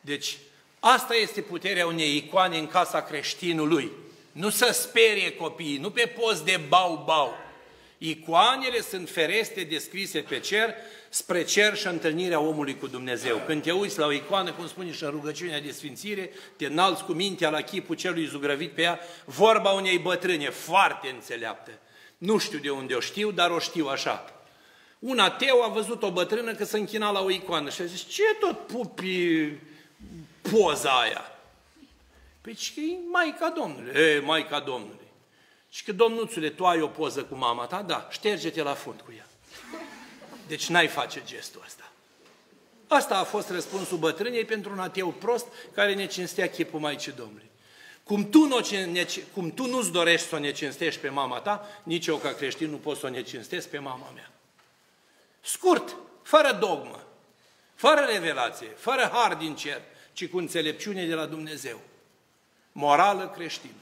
Deci, asta este puterea unei icoane în casa creștinului. Nu să sperie copiii, nu pe post de bau-bau. Icoanele sunt fereste descrise pe cer, spre cer și întâlnirea omului cu Dumnezeu. Când te uiți la o icoană, cum spune și în rugăciunea de sfințire, te înalți cu mintea la chipul celui zugrăvit pe ea, vorba unei bătrâne foarte înțeleaptă. Nu știu de unde o știu, dar o știu așa. Un ateu a văzut o bătrână că se închina la o icoană și a zis, ce tot pupi poza aia? Păi că e Maica Domnului. Maica Domnului. Și că, domnuțule, tu ai o poză cu mama ta? Da, șterge-te la fund cu ea. Deci n-ai face gestul ăsta. Asta a fost răspunsul bătrânei pentru un ateu prost care ne cinstea chipul Maicii Domnului. Cum tu nu-ți dorești să o necinstești pe mama ta, nici eu ca creștin nu pot să o necinstesc pe mama mea. Scurt, fără dogmă, fără revelație, fără har din cer, ci cu înțelepciune de la Dumnezeu. Morală creștină.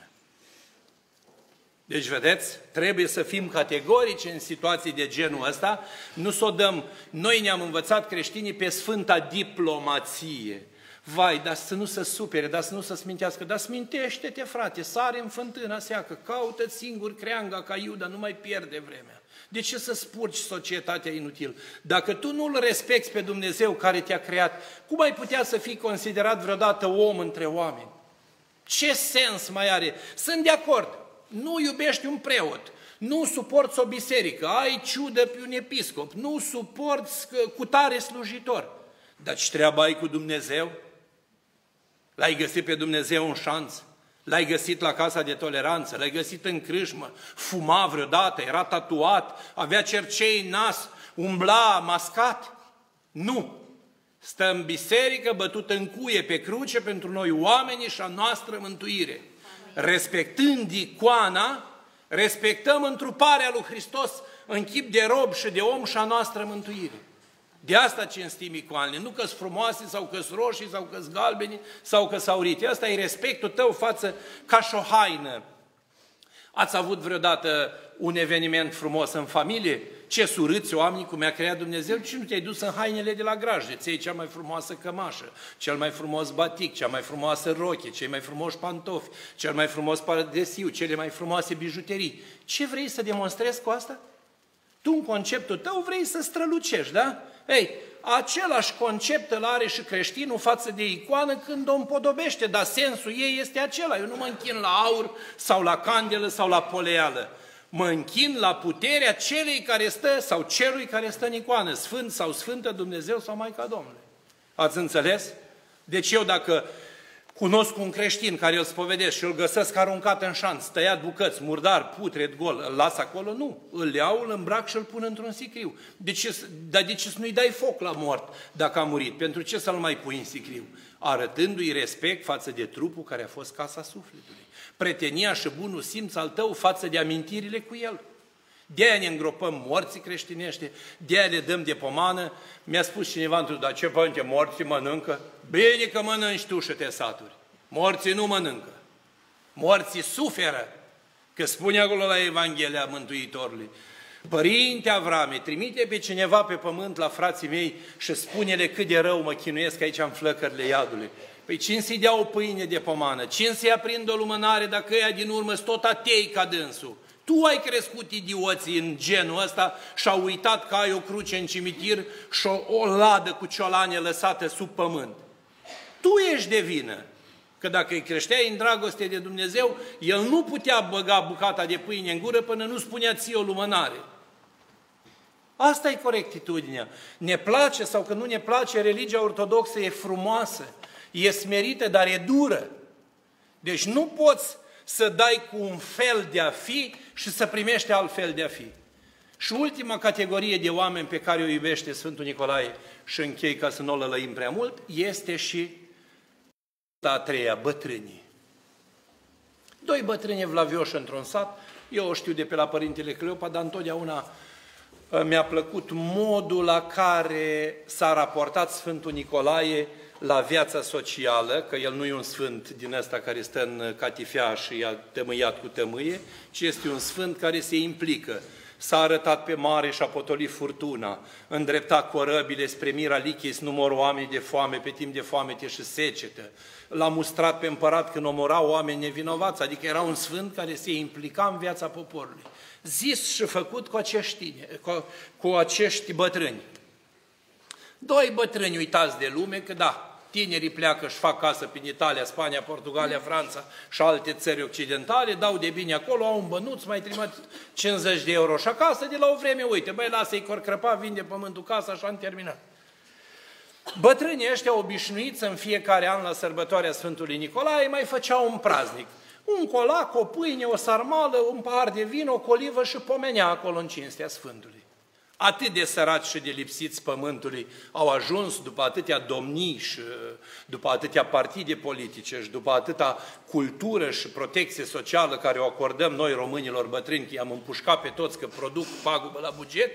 Deci, vedeți, trebuie să fim categorici în situații de genul ăsta, nu să o dăm. Noi ne-am învățat creștinii pe sfânta diplomație. Vai, dar să nu se supere, dar să nu se smintească, dar smintește-te, frate, sare în fântâna seacă, caută-ți singur creanga ca Iuda, nu mai pierde vremea. De ce să spurgi societatea inutil? Dacă tu nu-L respecti pe Dumnezeu care te-a creat, cum ai putea să fii considerat vreodată om între oameni? Ce sens mai are? Sunt de acord. Nu iubești un preot, nu suporți o biserică, ai ciudă pe un episcop, nu suporți cutare slujitor. Dar ce treabă ai cu Dumnezeu? L-ai găsit pe Dumnezeu în șanț? L-ai găsit la casa de toleranță? L-ai găsit în crâșmă? Fuma vreodată? Era tatuat? Avea cercei în nas? Umbla mascat? Nu! Stă în biserică, bătut în cuie pe cruce pentru noi oamenii și a noastră mântuire. Respectând icoana, respectăm întruparea lui Hristos în chip de rob și de om și a noastră mântuire. De asta cinstim icoanele, nu că-s frumoase sau că-s roșii sau că-s galbeni sau că-s aurite. Asta e respectul tău față ca și o haină. Ați avut vreodată un eveniment frumos în familie? Ce surâți oamenii cum i-a creat Dumnezeu? Ce nu te-ai dus în hainele de la grajde? Ți-ai cea mai frumoasă cămașă, cel mai frumos batic, cea mai frumoasă roche, cei mai frumoși pantofi, cel mai frumos paradesiu, cele mai frumoase bijuterii. Ce vrei să demonstrezi cu asta? Tu, în conceptul tău, vrei să strălucești, da? Ei, același concept îl are și creștinul față de icoană când o împodobește, dar sensul ei este acela. Eu nu mă închin la aur sau la candelă sau la poleală. Mă închin la puterea celei care stă sau celui care stă în icoană, Sfânt sau Sfântă Dumnezeu sau Maica Domnului. Ați înțeles? Deci eu dacă cunosc un creștin care îl spovedesc și îl găsesc aruncat în șanț, tăiat bucăți, murdar, putred, gol, îl las acolo? Nu. Îl iau, îl îmbrac și îl pun într-un sicriu. Dar de ce să nu-i dai foc la mort dacă a murit? Pentru ce să-l mai pui în sicriu? Arătându-i respect față de trupul care a fost casa sufletului. Pretenia și bunul simț al tău față de amintirile cu el. De-aia ne îngropăm morții creștinește, de-aia le dăm de pomană. Mi-a spus cineva într-un, dar ce părinte, morții mănâncă? Bine că mănânci tu și te saturi. Morții nu mănâncă. Morții suferă. Că spune acolo la Evanghelia Mântuitorului. Părinte Avrame, trimite pe cineva pe pământ la frații mei și spune-le cât de rău mă chinuiesc aici în flăcările iadului. Păi cine să-i dea o pâine de pomană? Cine să-i aprindă o lumânare dacă ea din urmă sunt tot atei ca dânsul? Tu ai crescut idioții în genul ăsta și au uitat că ai o cruce în cimitir și o ladă cu ciolane lăsată sub pământ. Tu ești de vină. Că dacă îi creșteai în dragoste de Dumnezeu, el nu putea băga bucata de pâine în gură până nu spunea ție o lumânare. Asta e corectitudinea. Ne place sau că nu ne place, religia ortodoxă e frumoasă, e smerită, dar e dură. Deci nu poți să dai cu un fel de a fi și să primești alt fel de a fi. Și ultima categorie de oameni pe care o iubește Sfântul Nicolae, și închei ca să nu o lălăim prea mult, este și a treia, bătrânii. Doi bătrâni evlavioși într-un sat, eu o știu de pe la Părintele Cleopa, dar întotdeauna mi-a plăcut modul la care s-a raportat Sfântul Nicolae la viața socială, că el nu e un sfânt din ăsta care stă în catifea și i-a tămâiat cu tămâie, ci este un sfânt care se implică. S-a arătat pe mare și a potolit furtuna, îndrepta corăbile spre Mira Lichis, numărul oamenii de foame pe timp de foamete și secetă. L-a mustrat pe împărat când omora oameni nevinovați, adică era un sfânt care se implica în viața poporului. Zis și făcut cu acești bătrâni. Doi bătrâni uitați de lume, că da, tinerii pleacă și fac casă prin Italia, Spania, Portugalia, Franța și alte țări occidentale, dau de bine acolo, au un bănuț, mai trimit 50 de euro și acasă, de la o vreme, uite, băi, lasă-i corcrăpa, vinde pământul casa și am terminat. Bătrânii ăștia obișnuiți în fiecare an la sărbătoarea Sfântului Nicolae mai făceau un praznic. Un colac, o pâine, o sarmală, un pahar de vin, o colivă și pomenea acolo în cinstea Sfântului. Atât de săraci și de lipsiți pământului au ajuns după atâtea domnii și după atâtea partide politice și după atâta cultură și protecție socială care o acordăm noi românilor bătrâni, că i-am împușcat pe toți că produc pagubă la buget,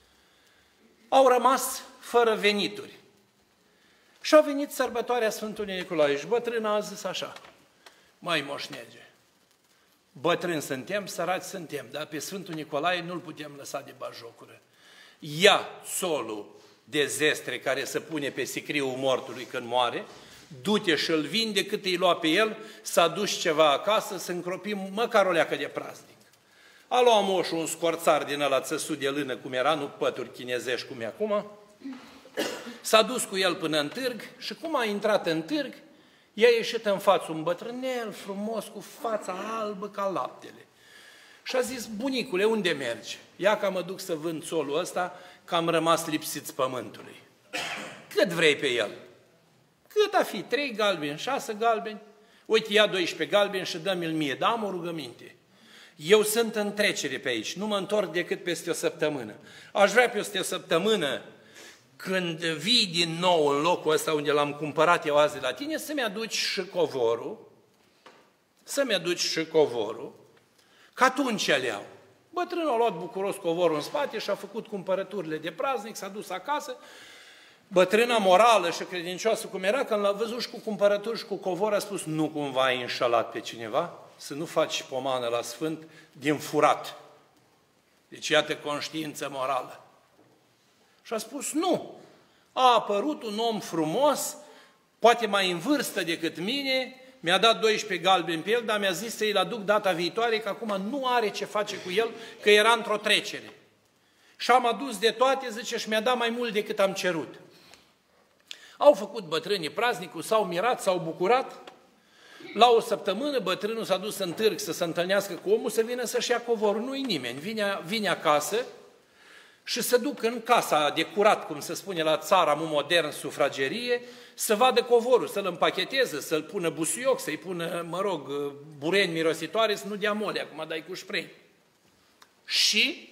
au rămas fără venituri. Și a venit sărbătoarea Sfântului Nicolae și bătrâna a zis așa: măi moșnege, bătrâni suntem, săraci suntem, dar pe Sfântul Nicolae nu-l putem lăsa de batjocură. Ia solul de zestre care se pune pe sicriul mortului când moare, du-te și îl vinde cât îi lua pe el, să aduci ceva acasă, să încropim măcar o leacă de praznic. A luat moșul un scorțar din ăla țăsut de lână cum era, nu pături chinezești cum e acum, s-a dus cu el până în târg și cum a intrat în târg, i-a ieșit în față un bătrânel frumos cu fața albă ca laptele. Și a zis: bunicule, unde mergi? Ia că mă duc să vând solul ăsta, că am rămas lipsiți pământului. Cât vrei pe el? Cât a fi? 3 galbeni, 6 galbeni? Uite, ia 12 galbeni și dă-mi-l mie, dar am o rugăminte. Eu sunt în trecere pe aici, nu mă întorc decât peste o săptămână. Aș vrea peste o săptămână, când vii din nou în locul ăsta unde l-am cumpărat eu azi de la tine, să-mi aduci și covorul, că atunci le iau. Bătrânul a luat bucuros covorul în spate și a făcut cumpărăturile de praznic, s-a dus acasă. Bătrâna morală și credincioasă cum era, când l-a văzut și cu cumpărături și cu covor, a spus: nu cumva ai înșelat pe cineva? Să nu faci pomană la Sfânt din furat. Deci iată conștiință morală. Și a spus: nu, a apărut un om frumos, poate mai în vârstă decât mine, mi-a dat 12 galbeni pe el, dar mi-a zis să îl aduc data viitoare, că acum nu are ce face cu el, că era într-o trecere. Și am adus de toate, zice, și mi-a dat mai mult decât am cerut. Au făcut bătrânii praznicul, s-au mirat, s-au bucurat. La o săptămână bătrânul s-a dus în târg să se întâlnească cu omul, să vină să-și ia covorul. Nu-i nimeni. Vine acasă și se duc în casa de curat, cum se spune la țara modern, sufragerie, să vadă covorul, să-l împacheteze, să-l pună busuioc, să-i pună, bureni mirositoare, să nu dea mole, acum dai cu spray. Și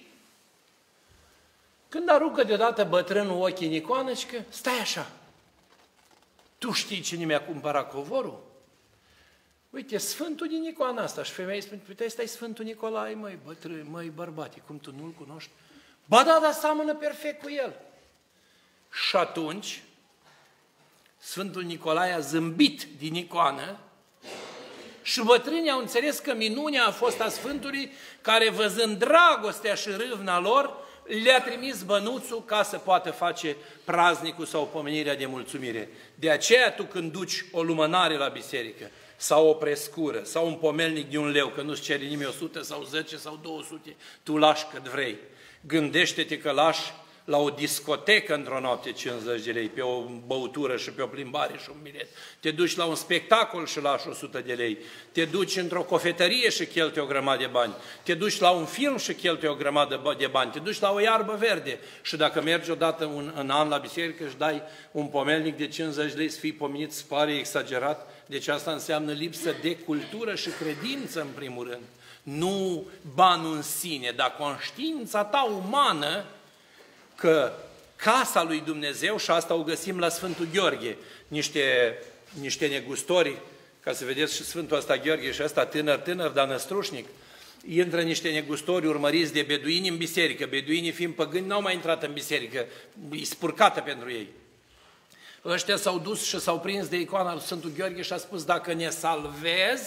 când aruncă deodată bătrânul ochii în icoană, și că stai așa, tu știi cine mi-a cumpărat covorul? Uite, Sfântul din icoana asta. Și femeia îi spune: uite, ăsta e Sfântul Nicolae, măi, bătrân, măi, bărbate, cum tu nu-l cunoști? Ba da, dar seamănă perfect cu el. Și atunci, Sfântul Nicolae a zâmbit din icoană și bătrânii au înțeles că minunea a fost a Sfântului, care, văzând dragostea și râvna lor, le-a trimis bănuțul ca să poată face praznicul sau pomenirea de mulțumire. De aceea tu, când duci o lumânare la biserică, sau o prescură, sau un pomelnic de 1 leu, că nu-ți cere nimeni 100 sau 10 sau 200, tu lași cât vrei. Gândește-te că lași la o discotecă într-o noapte 50 de lei, pe o băutură și pe o plimbare și un bilet. Te duci la un spectacol și lași 100 de lei. Te duci într-o cofetărie și cheltui o grămadă de bani. Te duci la un film și cheltui o grămadă de bani. Te duci la o iarbă verde și dacă mergi odată în an la biserică și dai un pomelnic de 50 de lei să fii pomenit, îți pare exagerat. Deci asta înseamnă lipsă de cultură și credință în primul rând. Nu banul în sine, dar conștiința ta umană că casa lui Dumnezeu, și asta o găsim la Sfântul Gheorghe, niște negustori, ca să vedeți și Sfântul ăsta Gheorghe și ăsta tânăr, dar năstrușnic, intră niște negustori urmăriți de beduini în biserică. Beduinii fiind păgâni, n-au mai intrat în biserică, e spurcată pentru ei. Ăștia s-au dus și s-au prins de icoana lui Sfântul Gheorghe și a spus: dacă ne salvezi,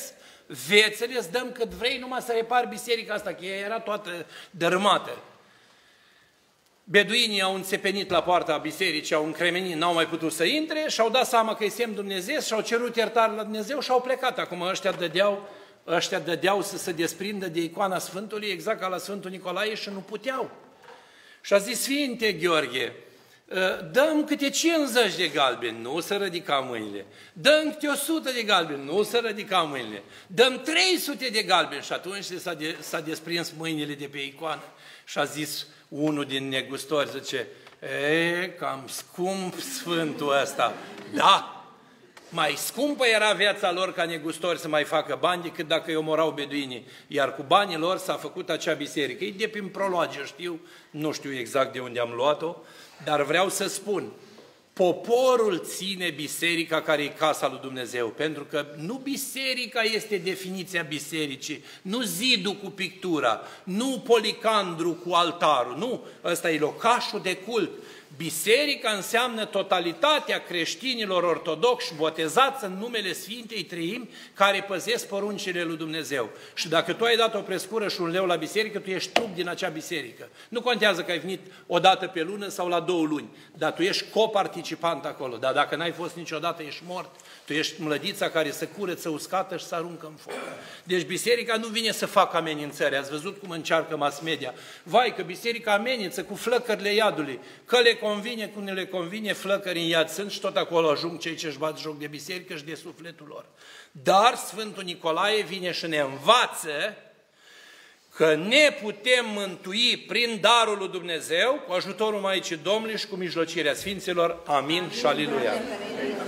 vețele îți dăm cât vrei numai să repari biserica asta, că ea era toată dărâmată. Beduinii au înțepenit la poarta bisericii, au încremenit, n-au mai putut să intre și-au dat seama că-i semn Dumnezeu și-au cerut iertare la Dumnezeu și-au plecat. Acum ăștia dădeau să se desprindă de icoana Sfântului, exact ca la Sfântul Nicolae, și nu puteau. Și a zis: Sfinte Gheorghe, dăm câte 50 de galbeni, nu se ridica mâinile. Dăm câte 100 de galbeni, nu se ridica mâinile. Dăm 300 de galbeni. Și atunci s-a desprins mâinile de pe icoană. Și a zis unul din negustori, zice: cam scump Sfântul ăsta. Da, mai scumpă era viața lor ca negustori să mai facă bani decât dacă îi omorau beduinii. Iar cu banii lor s-a făcut acea biserică. E de prin proloage, nu știu exact de unde am luat-o, dar vreau să spun, poporul ține biserica care e casa lui Dumnezeu, pentru că nu biserica este definiția bisericii, nu zidul cu pictura, nu policandru cu altarul, nu, ăsta e locașul de cult. Biserica înseamnă totalitatea creștinilor ortodoxi botezați în numele Sfintei Treimi, care păzesc poruncile lui Dumnezeu. Și dacă tu ai dat o prescură și un leu la biserică, tu ești trup din acea biserică. Nu contează că ai venit o dată pe lună sau la 2 luni, dar tu ești coparticipant acolo. Dar dacă n-ai fost niciodată, ești mort. Tu ești mlădița care se curăță uscată și se aruncă în foc. Deci biserica nu vine să facă amenințări. Ați văzut cum încearcă mass media. Vai, că biserica amenință cu flăcările iadului, că le convine, cum nu le convine, flăcări în iad sunt și tot acolo ajung cei ce își bat joc de biserică și de sufletul lor. Dar Sfântul Nicolae vine și ne învață că ne putem mântui prin darul lui Dumnezeu, cu ajutorul Maicii Domnului și cu mijlocirea Sfinților. Amin și aleluia!